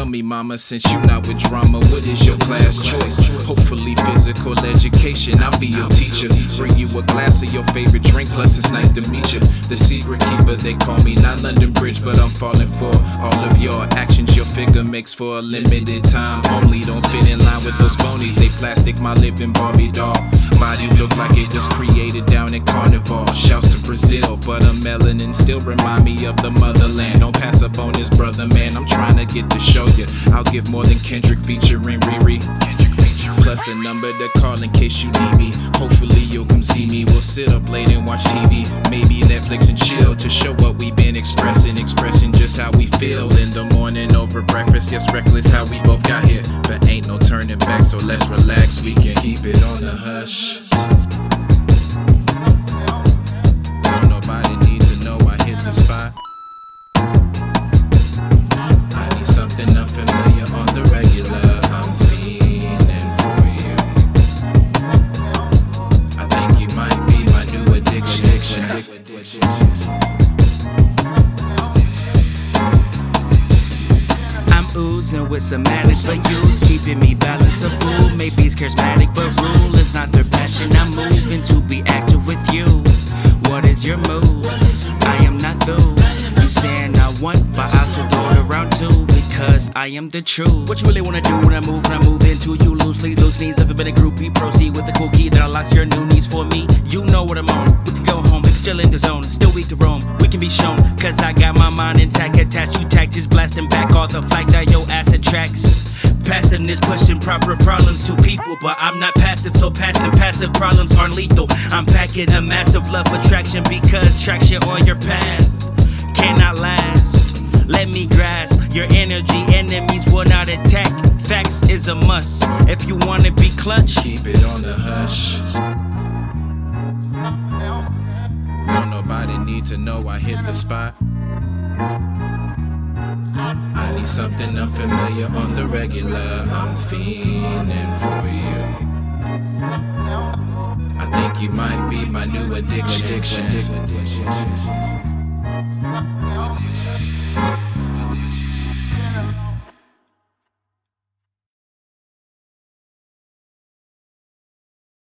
me, mama, since you not with drama, what is your class choice? Hopefully physical education, I'll be your teacher. Bring you a glass of your favorite drink, plus it's nice to meet you. The secret keeper, they call me, not London Bridge, but I'm falling for all of your actions. Your figure makes for a limited time only. Don't fit in line with those phonies, they plastic my living Barbie doll. Body look like it was created down in Carnival. Shouts to Brazil, but a melanin still remind me of the motherland. Don't pass up on this brother, man, I'm trying to get to show you. I'll give more than Kendrick featuring Riri. Plus a number to call in case you need me. Hopefully you'll come see me. We'll sit up late and watch TV, maybe Netflix and chill, to show what we've been expressing just how we feel in the morning over breakfast. Yes, reckless how we both got here, but ain't no turning back, so let's relax. We can keep it on the hush. Don't nobody need to know I hit the spot. I need something unfamiliar on the regular. I'm fiending for you. I think you might be my new addiction. Oozing with some madness, but you's keeping me balanced. A fool, maybe it's charismatic, but rule is not their passion. I'm moving to be active with you. What is your move? I am not through. You saying I want, but I still go to round two, because I am the truth. What you really wanna do when I move into you loosely? Loose knees, ever been a groupie? Proceed with a cool key that unlocks your new needs for me. You know what I'm on. We can go home, if still in the zone, still weak to roam. We can be shown, cause I got my mind intact, attached. You tact, just blasting back all the flight that your ass attracts. Passiveness pushing proper problems to people, but I'm not passive, so passive problems aren't lethal. I'm packing a massive love attraction, because traction on your path cannot last. Let me grasp your energy, enemies will not attack. Facts is a must, if you wanna be clutch, keep it on the hush. Don't nobody need to know I hit the spot. I need something unfamiliar on the regular. I'm fiending for you. I think you might be my new addiction.